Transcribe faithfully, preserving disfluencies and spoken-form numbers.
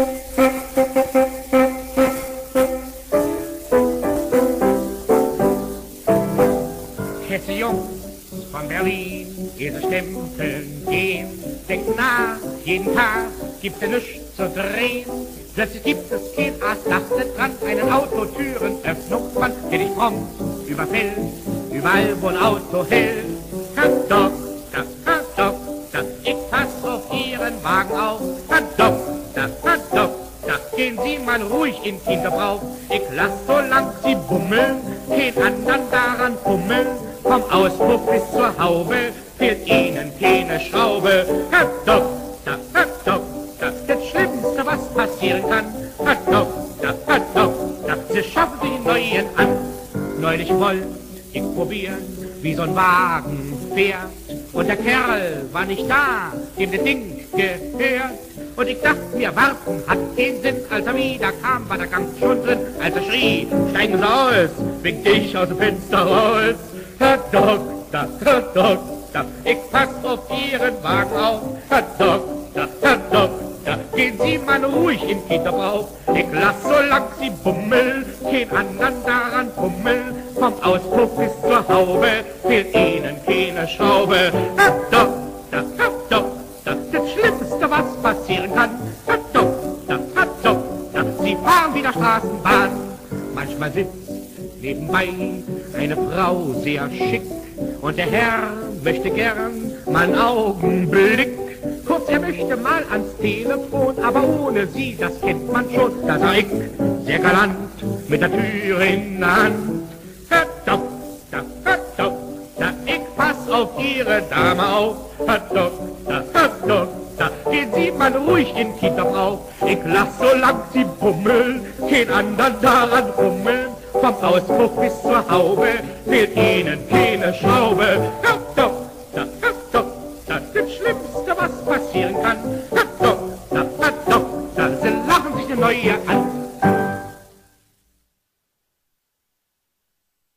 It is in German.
Hesse Jungs von Berlin, ihr stempeln gehen, denkt nach, jeden Tag gibt's ja nichts zu drehen. Plötzlich gibt es kein Ast, lastet dran, einen Autotürenöffnungsmann, der dich prompt überfällt, überall wo ein Auto hält. Herr Doktor, Herr Doktor, ich pass auf Ihren Wagen auf. Herr Doktor, Herr Doktor, gehen Sie mal ruhig in Kinderbrauch. Ich lass so lang Sie bummeln, kein anderen daran fummeln. Vom Auspuff bis zur Haube fehlt Ihnen keine Schraube. Herr Doktor, Herr Doktor, das Schlimmste, was passieren kann. Herr Doktor, Herr Doktor, Sie schaffen sich einen neuen an. Neulich wollte ich probieren, wie so ein Wagen fährt. Und der Kerl war nicht da, dem das Ding gehört. Und ich dachte mir, warten hat keinen Sinn. Als er wieder kam, war der Gang schon drin. Als er schrie, steigen Sie aus, winkte ich aus dem Fenster raus. Herr Doktor, Herr Doktor, ich pass auf Ihren Wagen auf. Herr Doktor, Herr Doktor, gehen Sie mal ruhig in Kinderbrauch. Ich lass so lang Sie bummeln, kein anderen daran fummeln. Vom Auspuff bis zur Haube fehlt Ihnen keine Schraube. Herr Doktor, Herr Doktor, das Schlimmste, was passieren kann. Herr Doktor, Herr Doktor, Sie fahren wie der Straßenbahn. Manchmal sitzt nebenbei eine Frau sehr schick und der Herr möchte gern mal einen Augenblick. Kurz, er möchte mal ans Telefon, aber ohne sie, das kennt man schon. Da sag ich, sehr galant, mit der Tür in der Hand. Herr Doktor, Herr Doktor, ich pass auf Ihre Dame auf. Herr Doktor, Herr Doktor, gehen Sie mal ruhig in Kinderbrauch. Ich lass so lang Sie bummeln, kein anderen daran rummeln. Vom Auspuff bis zur Haube fehlt Ihnen keine Schraube. Herr Doktor, Herr Doktor, das Schlimmste, was passieren kann. Herr Doktor, Herr Doktor, Sie lachen sich eine neue an.